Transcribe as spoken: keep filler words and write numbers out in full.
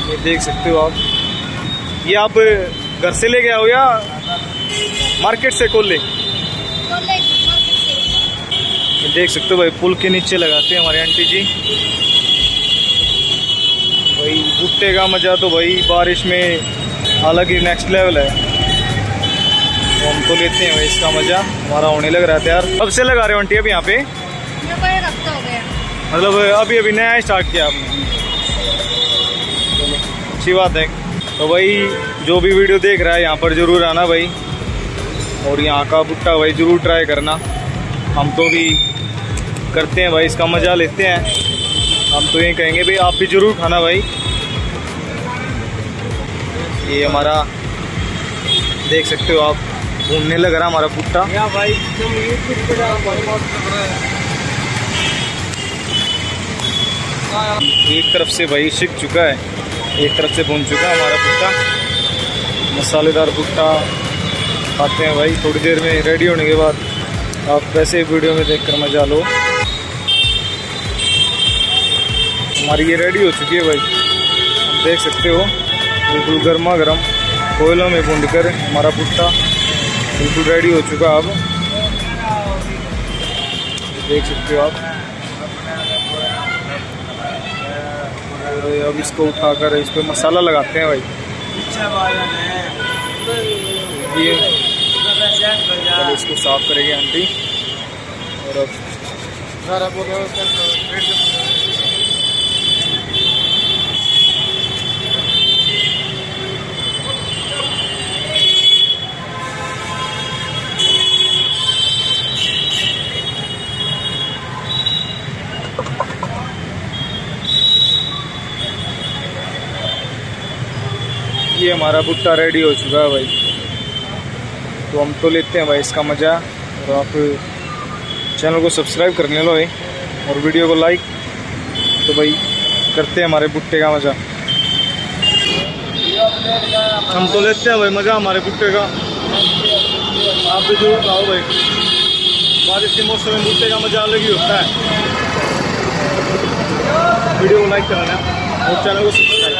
ये देख सकते हो आप। ये आप घर से ले गए हो या मार्केट से कोल्ले? ये देख सकते हो भाई, पुल के नीचे लगाते हैं हमारे आंटी जी। भाई भुट्टे का मजा तो भाई बारिश में अलग ही नेक्स्ट लेवल है। तो हम तो लेते हैं भाई इसका मजा, हमारा होने लग रहा था यार। कब से लगा रहे हो आंटी अब यहाँ पे? हफ्ता हो गया। मतलब अभी अभी नया स्टार्ट किया आपने? अच्छी बात है। तो भाई जो भी वीडियो देख रहा है यहाँ पर जरूर आना भाई, और यहाँ का भुट्टा भाई जरूर ट्राई करना। हम तो भी करते हैं भाई, इसका मजा लेते हैं। हम तो ये कहेंगे भाई आप भी जरूर खाना भाई। ये हमारा देख सकते हो आप, घूमने लग रहा हमारा भुट्टा भाई। एक तरफ से भाई सिक चुका है, एक तरफ से भून चुका है हमारा भुट्टा। मसालेदार भुट्टा खाते हैं भाई। थोड़ी देर में रेडी होने के बाद आप वैसे वीडियो में देखकर मजा लो। हमारी ये रेडी हो चुकी है भाई, आप देख सकते हो। बिल्कुल गर्मा गर्म कोयलों में भून कर हमारा भुट्टा बिल्कुल रेडी हो चुका। अब देख सकते हो आप। अब इसको उठाकर इस पर मसाला लगाते हैं भाई। ये पहले इसको साफ करेंगे आंटी। और अब ये हमारा भुट्टा रेडी हो चुका है भाई। तो हम तो लेते हैं भाई इसका मज़ा। और आप चैनल को सब्सक्राइब करने लो भाई, और वीडियो को लाइक। तो भाई करते हैं हमारे भुट्टे का मज़ा। हम तो लेते हैं भाई मज़ा हमारे भुट्टे का। आप भी जरूर खाओ भाई, बारिश के मौसम में भुट्टे का मज़ा अलग ही होता है। वीडियो को लाइक करना और चैनल को सब्सक्राइब।